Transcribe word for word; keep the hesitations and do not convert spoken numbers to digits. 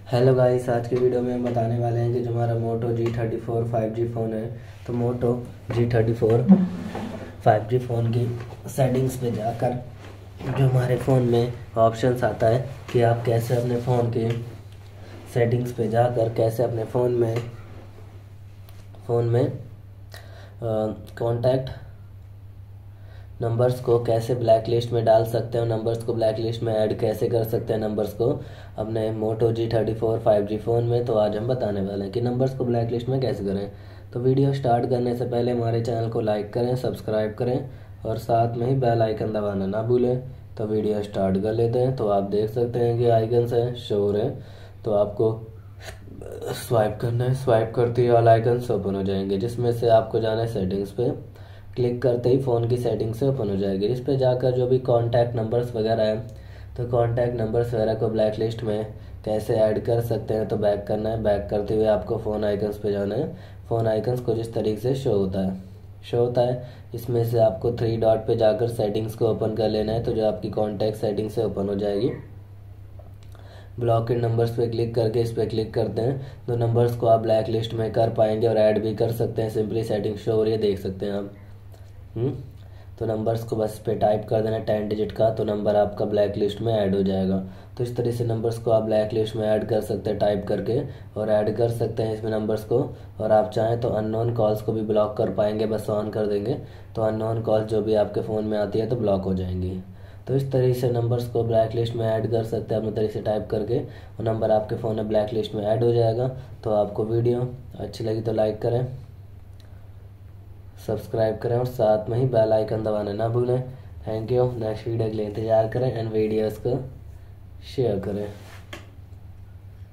Hello guys, आज के video में हम बताने वाले हैं कि जो हमारा Moto G thirty four five G phone है, तो Moto G thirty four five G phone की सेटिंग्स पे जाकर जो हमारे फ़ोन में ऑप्शंस आता है कि आप कैसे अपने फ़ोन की सेटिंग्स पे जाकर कैसे अपने फ़ोन में फ़ोन में कॉन्टैक्ट नंबर्स को कैसे ब्लैक लिस्ट में डाल सकते हैं, नंबर्स को ब्लैक लिस्ट में ऐड कैसे कर सकते हैं नंबर्स को अपने Moto G thirty four five G phone में। तो आज हम बताने वाले हैं कि नंबर्स को ब्लैक लिस्ट में कैसे करें। तो वीडियो स्टार्ट करने से पहले हमारे चैनल को लाइक करें, सब्सक्राइब करें और साथ में ही बेल आइकन दबाना ना भूलें। तो वीडियो स्टार्ट कर लेते हैं। तो आप देख सकते हैं कि आइकन्स हैं, शो हो रहे हैं, तो आपको स्वाइप करना है। स्वाइप करते ही ऑल आइकन्स ओपन हो जाएंगे, जिसमें से आपको जाना है सेटिंग्स पे। क्लिक करते ही फ़ोन की सेटिंग से ओपन हो जाएगी, जिस पे जाकर जो भी कॉन्टैक्ट नंबर्स वगैरह है, तो कॉन्टैक्ट नंबर्स वगैरह को ब्लैक लिस्ट में कैसे ऐड कर सकते हैं। तो बैक करना है। बैक करते हुए आपको फ़ोन आइकन्स पे जाना है। फ़ोन आइकन्स कुछ इस तरीके से शो होता है शो होता है इसमें से आपको थ्री डॉट पे जाकर सेटिंग्स को ओपन कर लेना है। तो जो आपकी कॉन्टैक्ट सेटिंग से ओपन हो जाएगी। ब्लॉकेड नंबर्स पे क्लिक करके इस पर क्लिक करते हैं तो नंबर्स को आप ब्लैक लिस्ट में कर पाएंगे और ऐड भी कर सकते हैं। सिंपली सेटिंग शो हो रही है, देख सकते हैं आप। हम्म तो नंबर्स को बस पे टाइप कर देना टेन डिजिट का, तो नंबर आपका ब्लैक लिस्ट में ऐड हो जाएगा। तो इस तरह से नंबर्स को आप ब्लैक लिस्ट में ऐड कर सकते हैं टाइप करके, और ऐड कर सकते हैं इसमें नंबर्स को। और आप चाहें तो अननोन कॉल्स को भी ब्लॉक कर पाएंगे, बस ऑन कर देंगे तो अननोन कॉल्स जो भी आपके फ़ोन में आती है तो ब्लॉक हो जाएंगी। तो इस तरह से नंबर्स को ब्लैक लिस्ट में ऐड कर सकते हैं अपने तरीके से टाइप करके, और नंबर आपके फ़ोन में ब्लैक लिस्ट में ऐड हो जाएगा। तो आपको वीडियो अच्छी लगी तो लाइक करें, सब्सक्राइब करें और साथ में ही बेल आइकन दबाना ना भूलें। Thank you. नेक्स्ट वीडियो के लिए इंतज़ार करें एंड वीडियोस को शेयर करें।